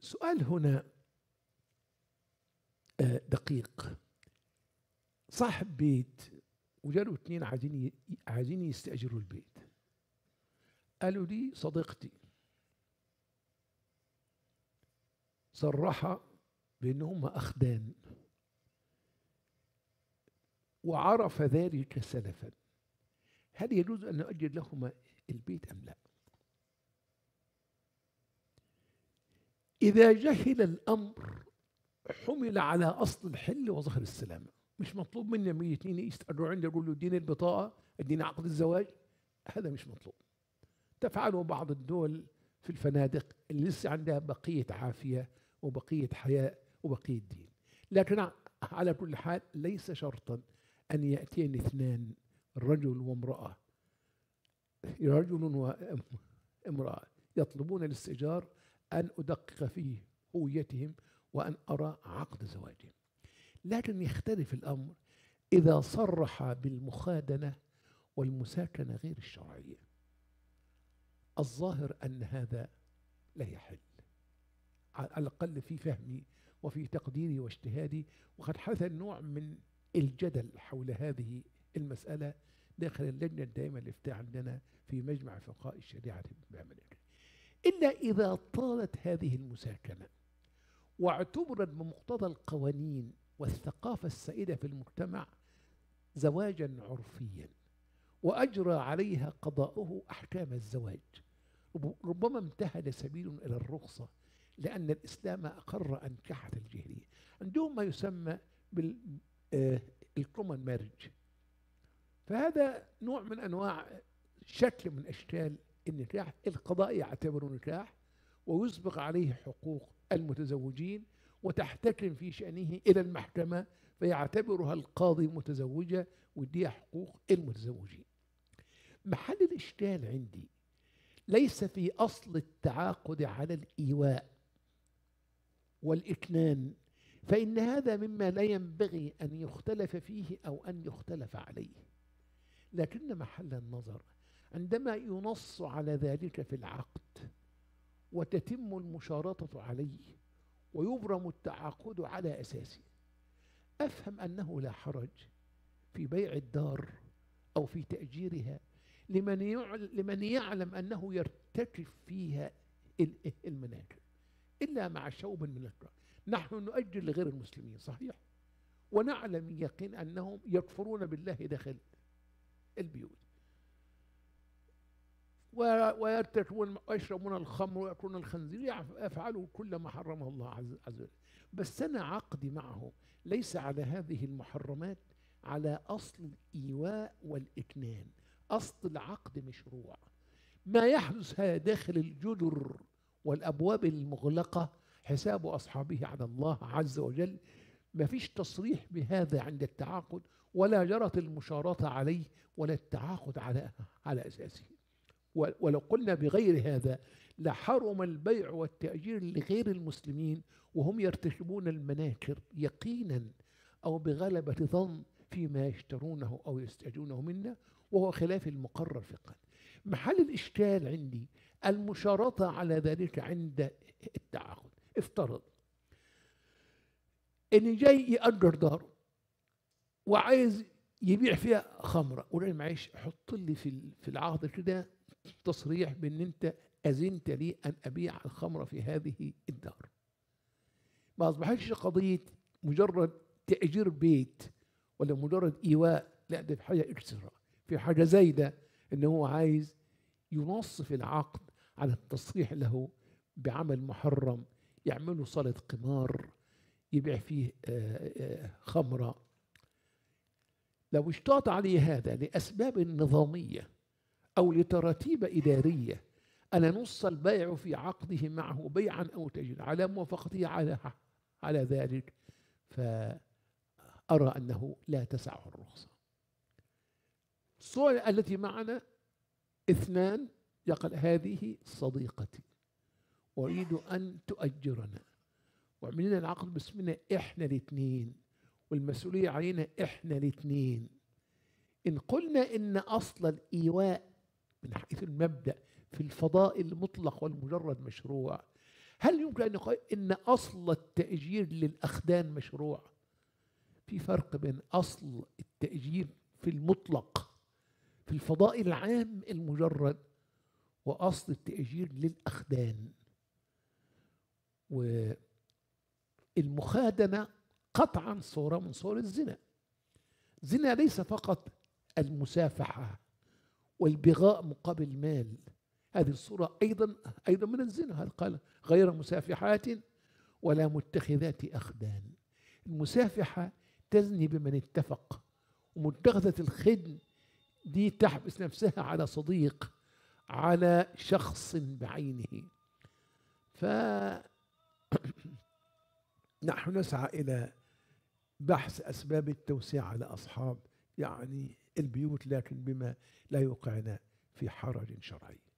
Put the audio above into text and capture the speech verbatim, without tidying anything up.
سؤال هنا دقيق. صاحب بيت وجاله اتنين عايزين عايزين يستأجروا البيت. قالوا لي صديقتي صرح بأنهم أخدان وعرف ذلك سلفا، هل يجوز أن نؤجر لهما البيت أم لا؟ إذا جهل الأمر حمل على أصل الحل وظهر السلامة. مش مطلوب مني لما اثنين يستأجروا عندي يقول له اديني البطاقة، اديني عقد الزواج، هذا مش مطلوب. تفعله بعض الدول في الفنادق اللي لسه عندها بقية عافية وبقية حياء وبقية دين. لكن على كل حال ليس شرطا أن يأتين اثنان رجل وامرأة، رجل وامرأة يطلبون الاستئجار أن أدقق في هويتهم وأن أرى عقد زواجهم. لكن يختلف الأمر إذا صرح بالمخادنة والمساكنة غير الشرعية. الظاهر أن هذا لا يحل، على الأقل في فهمي وفي تقديري واجتهادي. وقد حدث نوع من الجدل حول هذه المسألة داخل اللجنة الدائمة للإفتاء عندنا في مجمع فقهاء الشريعة بأمريكا. إلا إذا طالت هذه المساكنة واعتبرت بمقتضى القوانين والثقافة السائدة في المجتمع زواجا عرفيا وأجرى عليها قضاؤه أحكام الزواج، ربما امتهد سبيل إلى الرخصة لأن الإسلام أقر أنكحة الجاهلية. عندهم ما يسمى بالكومن مارج، فهذا نوع من أنواع شكل من أشكال النكاح. القضاء يعتبره نكاح ويسبق عليه حقوق المتزوجين وتحتكم في شأنه إلى المحكمة فيعتبرها القاضي متزوجة ويديها حقوق المتزوجين. محل الإشكال عندي ليس في أصل التعاقد على الإيواء والإكنان، فإن هذا مما لا ينبغي أن يختلف فيه أو أن يختلف عليه، لكن محل النظر عندما ينص على ذلك في العقد وتتم المشارطة عليه ويبرم التعاقد على أساسه. أفهم أنه لا حرج في بيع الدار أو في تأجيرها لمن يعلم, لمن يعلم أنه يرتكب فيها المناكب، إلا مع شوب من الكرام. نحن نؤجر لغير المسلمين صحيح، ونعلم يقين أنهم يكفرون بالله داخل البيوت ويرتكبون ويشربون الخمر ويأكلون الخنزير، يفعلوا كل ما حرمه الله عز وجل. بس أنا عقدي معه ليس على هذه المحرمات، على أصل الإيواء والإكنان. أصل العقد مشروع. ما يحدث هذا داخل الجدر والأبواب المغلقة حساب أصحابه على الله عز وجل. ما فيش تصريح بهذا عند التعاقد، ولا جرت المشارطة عليه ولا التعاقد على على أساسه. ولو قلنا بغير هذا لحرم البيع والتأجير لغير المسلمين وهم يرتكبون المناكر يقينا أو بغلبة ظن فيما يشترونه أو يستأجرونه منا، وهو خلاف المقرر فقها. محل الإشكال عندي المشارطة على ذلك عند التعاقد. افترض إن جاي يأجر دار وعايز يبيع فيها خمرة، وقال معيش حط لي في في العقد كده تصريح بأن أنت أذنت لي أن أبيع الخمرة في هذه الدار. ما أصبحتش قضية مجرد تأجير بيت ولا مجرد إيواء، لا ده في حاجة اكسترا، في حاجة زايدة، إن هو عايز ينص في العقد على التصريح له بعمل محرم، يعملوا صالة قمار يبيع فيه خمرة. لو اشتاط عليه هذا لأسباب نظامية أو لتراتيب إدارية أن نص البائع في عقده معه بيعا أو تأجيرا على موافقته على على ذلك، فأرى أنه لا تسعه الرخصة. الصورة التي معنا اثنان يقول هذه صديقتي أريد أن تؤجرنا، وعملنا العقد باسمنا إحنا الاثنين والمسؤولية علينا إحنا الاثنين. إن قلنا إن أصل الإيواء من حيث المبدأ في الفضاء المطلق والمجرد مشروع، هل يمكن أن يقال إن أصل التأجير للأخدان مشروع؟ في فرق بين أصل التأجير في المطلق في الفضاء العام المجرد وأصل التأجير للأخدان. والمخادنة قطعا صورة من صور الزنا. زنا ليس فقط المسافحة والبغاء مقابل مال، هذه الصورة أيضا أيضا من الزنا. هذا قال غير مسافحات ولا متخذات أخدان. المسافحة تزني بمن اتفق، ومتخذة الخدن دي تحبس نفسها على صديق، على شخص بعينه. فنحن نسعى إلى بحث أسباب التوسيع على أصحاب يعني البيوت، لكن بما لا يوقعنا في حرج شرعي.